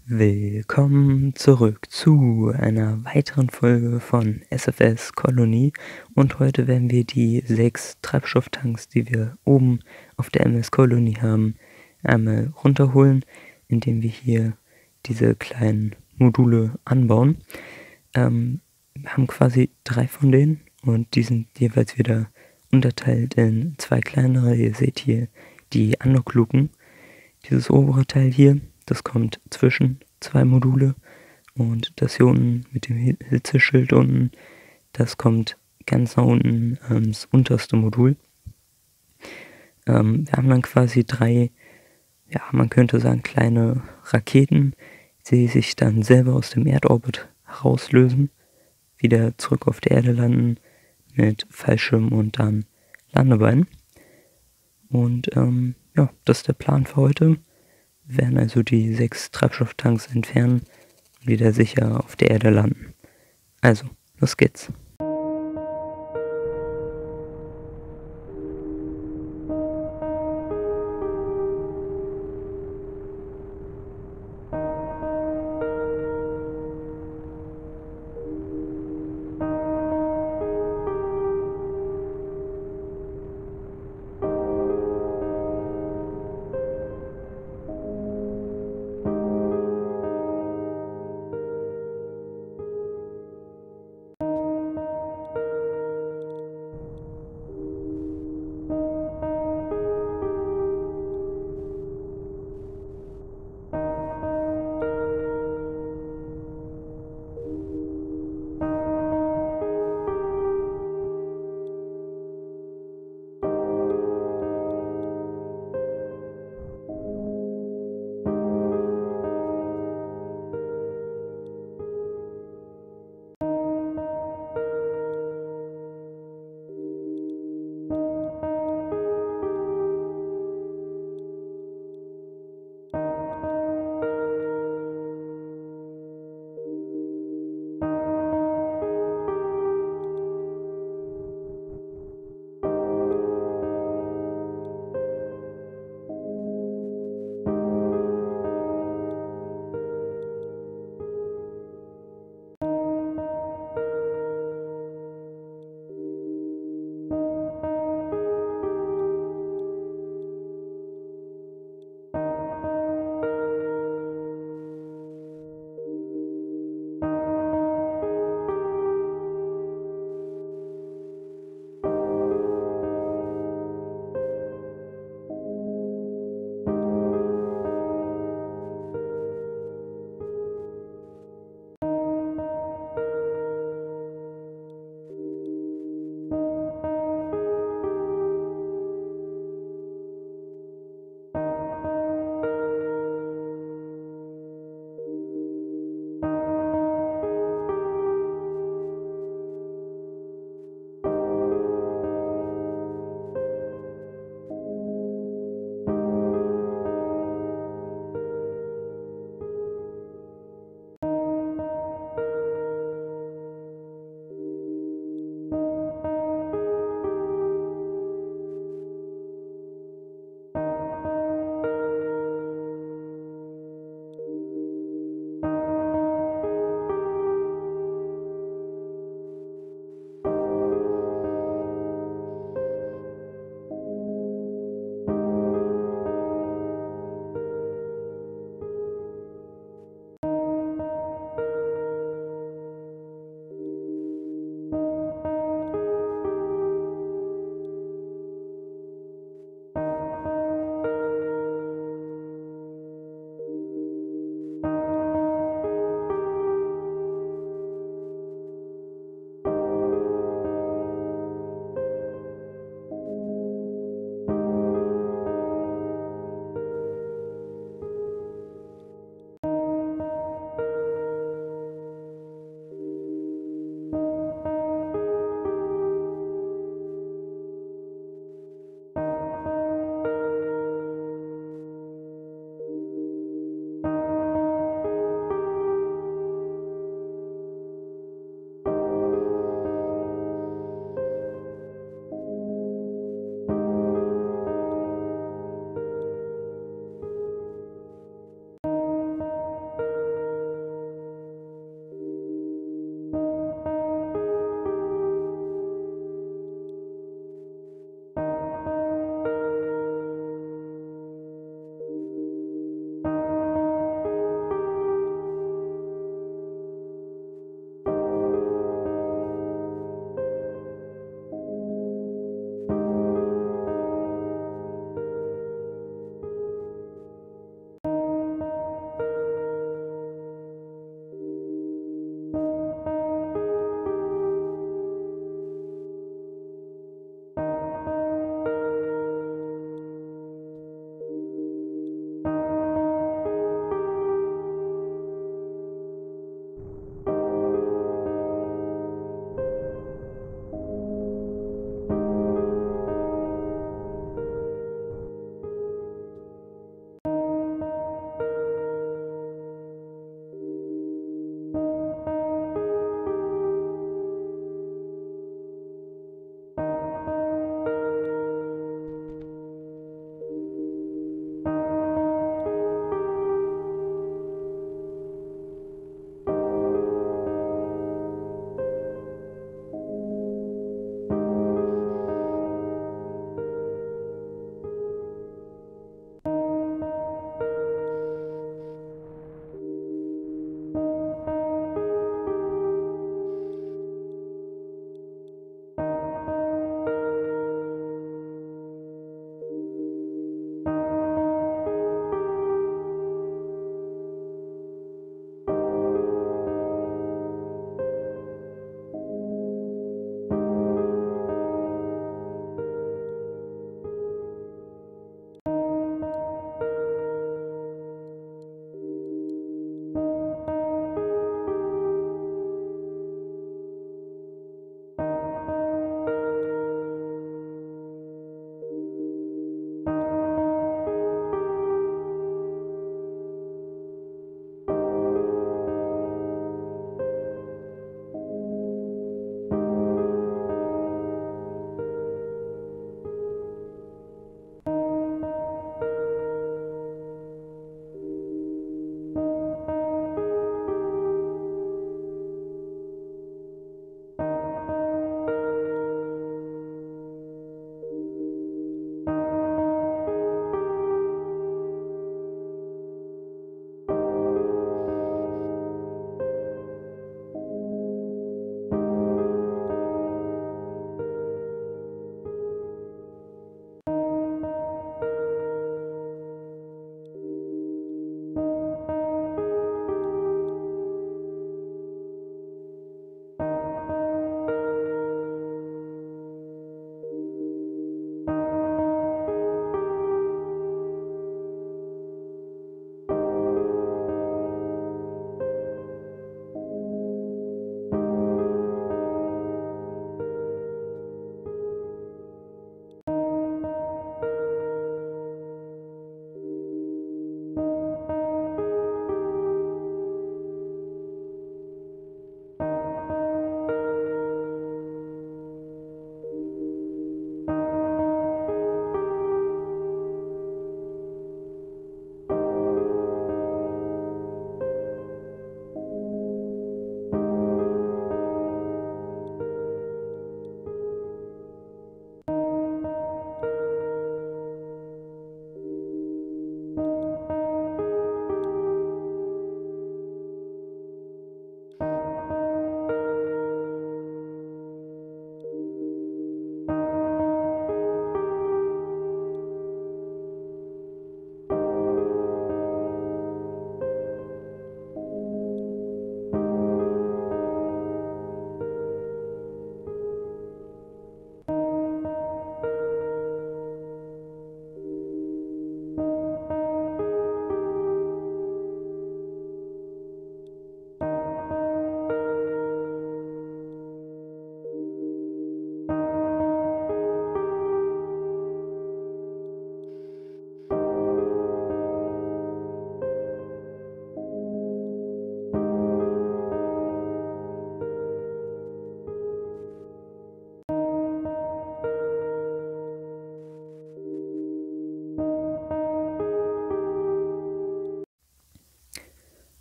Willkommen zurück zu einer weiteren Folge von SFS Kolonie und heute werden wir die 6 Treibstofftanks, die wir oben auf der MS Kolonie haben, einmal runterholen, indem wir hier diese kleinen Module anbauen. Wir haben quasi 3 von denen und die sind jeweils wieder unterteilt in 2 kleinere. Ihr seht hier die Andockluken. Dieses obere Teil hier, das kommt zwischen 2 Module und das hier unten mit dem Hitzeschild unten, das kommt ganz nach unten ans unterste Modul. Wir haben dann quasi 3, ja, man könnte sagen kleine Raketen, die sich dann selber aus dem Erdorbit herauslösen, wieder zurück auf der Erde landen mit Fallschirm und dann Landebeinen. Und ja, das ist der Plan für heute. Wir werden also die 6 Treibstofftanks entfernen und wieder sicher auf der Erde landen. Also, los geht's.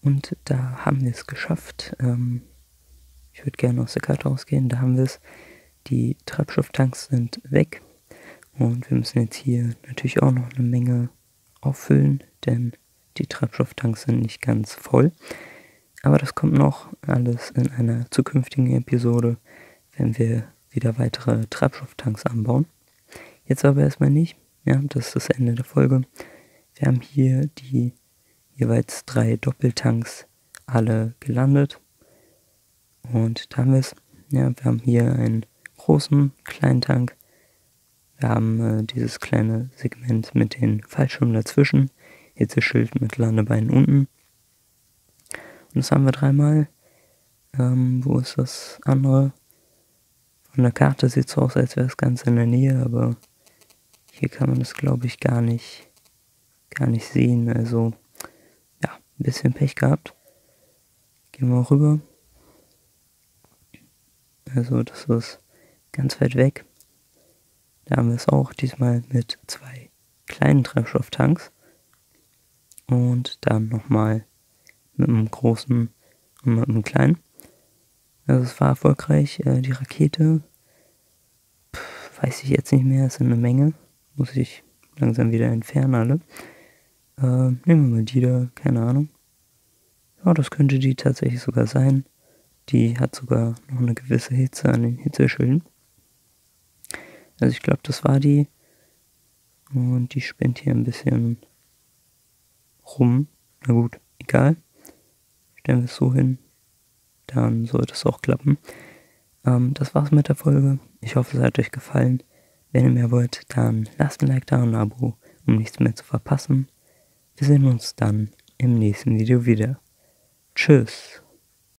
Und da haben wir es geschafft. Ich würde gerne aus der Karte rausgehen. Da haben wir es. Die Treibstofftanks sind weg. Und wir müssen jetzt hier natürlich auch noch eine Menge auffüllen, denn die Treibstofftanks sind nicht ganz voll. Aber das kommt noch alles in einer zukünftigen Episode, wenn wir wieder weitere Treibstofftanks anbauen. Jetzt aber erstmal nicht. Ja, das ist das Ende der Folge. Wir haben hier die jeweils 3 Doppeltanks alle gelandet. Und da haben wir es. Ja, wir haben hier einen großen, kleinen Tank. Wir haben dieses kleine Segment mit den Fallschirmen dazwischen. Hitzeschild mit Landebeinen unten. Und das haben wir 3-mal. Wo ist das andere? Von der Karte sieht es so aus, als wäre es ganz in der Nähe, aber hier kann man das, glaube ich, gar nicht sehen. Also, ja, ein bisschen Pech gehabt. Gehen wir rüber. Also, das ist ganz weit weg. Da haben wir es auch, diesmal mit 2 kleinen Treibstofftanks. Und dann nochmal mit einem großen und mit einem kleinen. Also es war erfolgreich. Die Rakete, weiß ich jetzt nicht mehr, es sind eine Menge. Muss ich langsam wieder entfernen alle. Nehmen wir mal die da, keine Ahnung. Ja, das könnte die tatsächlich sogar sein. Die hat sogar noch eine gewisse Hitze an den Hitzeschilden. Also ich glaube, das war die. Und die spinnt hier ein bisschen rum. Na gut, egal. Stellen wir es so hin. Dann sollte es auch klappen. Das war's mit der Folge. Ich hoffe, es hat euch gefallen. Wenn ihr mehr wollt, dann lasst ein Like da und ein Abo, um nichts mehr zu verpassen. Wir sehen uns dann im nächsten Video wieder. Tschüss.